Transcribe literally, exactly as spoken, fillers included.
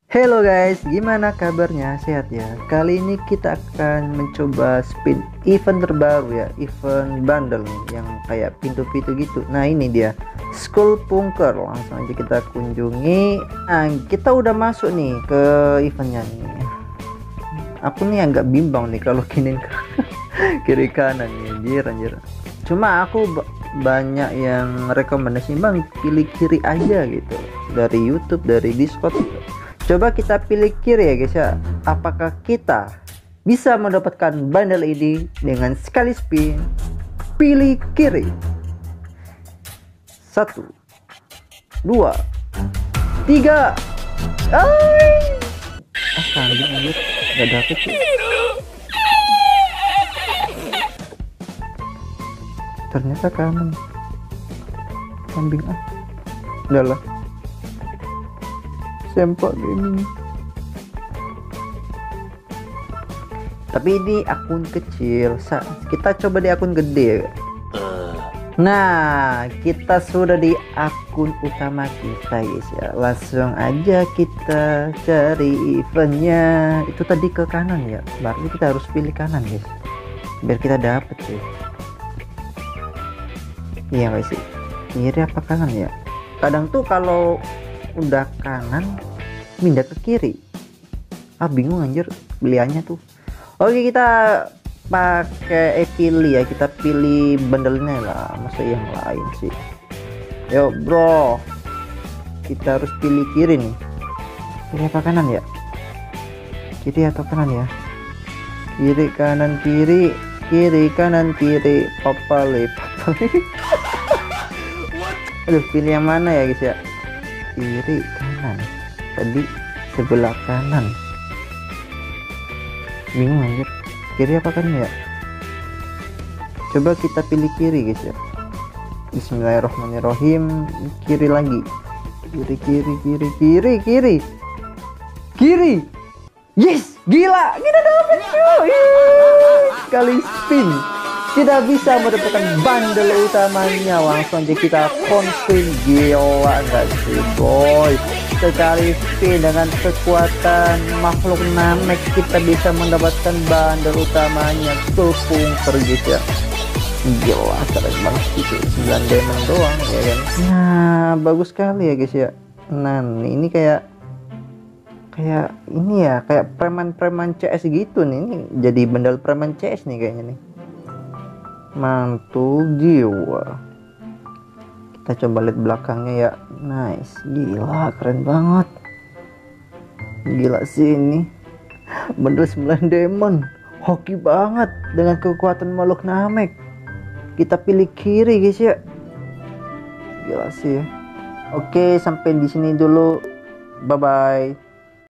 Halo guys, gimana kabarnya? Sehat ya? Kali ini kita akan mencoba spin event terbaru ya, event bundle nih, yang kayak pintu-pintu gitu. Nah ini dia, School Punker. Langsung aja kita kunjungi. Nah kita udah masuk nih ke eventnya nih. Aku nih agak bimbang nih kalau kinin ke kiri kanan nih, anjir anjir. Cuma aku banyak yang rekomendasi, bang pilih kiri aja gitu, dari YouTube, dari Discord gitu. Coba kita pilih kiri ya guys ya. Apakah kita bisa mendapatkan bundle ini dengan sekali spin? Pilih kiri. Satu, dua, tiga. Ay! Ah, kambing anjir. Gak dapet sih. Ternyata kanan. Kambing ah. Udahlah. Sempak gaming. Tapi ini akun kecil. Kita coba di akun gede. Nah, kita sudah di akun utama kita guys ya. Langsung aja kita cari eventnya. Itu tadi ke kanan ya. Berarti kita harus pilih kanan guys, biar kita dapet sih. Iya guys sih. Kiri apa kanan ya? Kadang tuh kalau udah kanan pindah ke kiri, ah bingung anjir pilihannya tuh. Oke, kita pakai eh, pilih ya, kita pilih bandelnya lah, masa yang lain sih. Yo bro, kita harus pilih kiri nih. Kiri apa kanan ya? Kiri atau kanan ya? Kiri kanan kiri kiri kanan kiri, papale papale. Aduh, pilih yang mana ya guys ya? Kiri kanan, tadi sebelah kanan, bingung anjir kiri apa kanan ya. Coba kita pilih kiri guys ya. Bismillahirrahmanirrahim. Kiri lagi, kiri kiri kiri kiri kiri kiri. Yes, gila kita dapet cuy. Sekali spin tidak bisa mendapatkan bundle utamanya. Langsung aja kita konfirm. Gila enggak sih boy, sekali spin dengan kekuatan makhluk Namek kita bisa mendapatkan bundle utamanya School Punker guys ya. Gila keren banget gitu, sembilan diamond doang ya kan. Nah bagus sekali ya guys ya. Nah ini kayak kayak ini ya, kayak preman-preman C S gitu nih. Ini jadi bundle preman C S nih kayaknya nih. Mantul jiwa. Kita coba lihat belakangnya ya. Nice, gila keren banget. Gila sih ini bundle sembilan diamond, hoki banget dengan kekuatan makhluk Namek. Kita pilih kiri guys ya. Gila sih ya. Oke, sampai di sini dulu. Bye bye.